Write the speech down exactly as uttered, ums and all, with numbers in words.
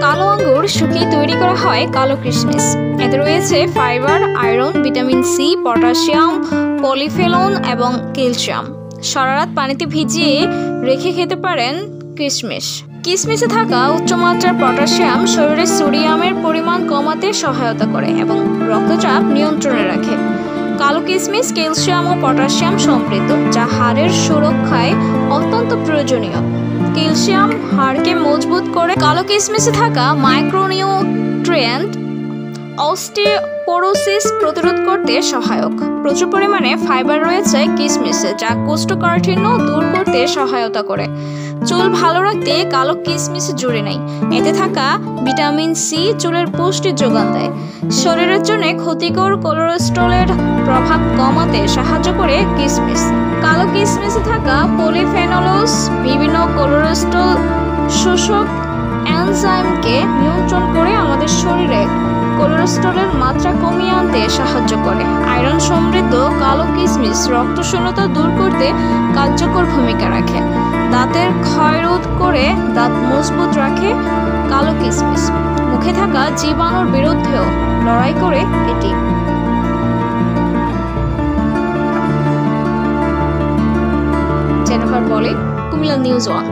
কালো আঙ্গুর শুকিয়ে তৈরি করা হয় কালো কিশমিশ। এতে রয়েছে fibre, iron, vitamin C, potassium, polyphenol এবং ক্যালসিয়াম। সারা রাত পানিতে ভিজিয়ে রেখে খেতে পারেন কিশমিশ। কিশমিশে থাকা উচ্চমাত্রার পটাশিয়াম শরীরে সোডিয়ামের পরিমাণ কমাতে সহায়তা করে এবং রক্তচাপ নিয়ন্ত্রণে রাখে। কালো কিশমিশ ক্যালসিয়াম ও পটাশিয়াম সমৃদ্ধ, যা হাড়ের সুরক্ষায় অত্যন্ত প্রয়োজনীয়। ক্যালসিয়াম হাড়কে মজবুত করে। কালো কিশমিশে থাকা মাইক্রোনিউট্রিয়েন্ট অস্টিওপোরোসিস প্রতিরোধ করতে সহায়ক। প্রচুর পরিমাণে ফাইবার রয়েছে কিশমিশে, যা কোষ্ঠকাঠিন্য দূর করতে সহায়তা করে। চুল ভালো রাখতে কালো কিশমিশ জুড়ে নেই। এতে থাকা ভিটামিন সি চুলের পুষ্টি যোগান দেয়। শরীরের জন্য ক্ষতিকর কোলেস্টেরলের প্রভাব কমাতে সাহায্য করে কিশমিশ। কালো কিশমিশে থাকা পলিফেনলস বিভিন্ন কোলেস্টেরল শোষক এনজাইমকে নিয়ন্ত্রণ করে আমাদের শরীরে কোলেস্টেরলের মাত্রা কমিয়ে আনতে সাহায্য করে। আয়রন সমৃদ্ধ কালো কিশমিশ রক্ত শূন্যতা দূর করতে কার্যকর ভূমিকা রাখে। দাঁতের ক্ষয়রোধ করে দাঁত মজবুত রাখে কালো কিশমিশ। মুখে থাকা জীবাণুর বিরুদ্ধেও লড়াই করে এটি। জেনিফার বলে, কুমিল্লা নিউজ ওয়ান।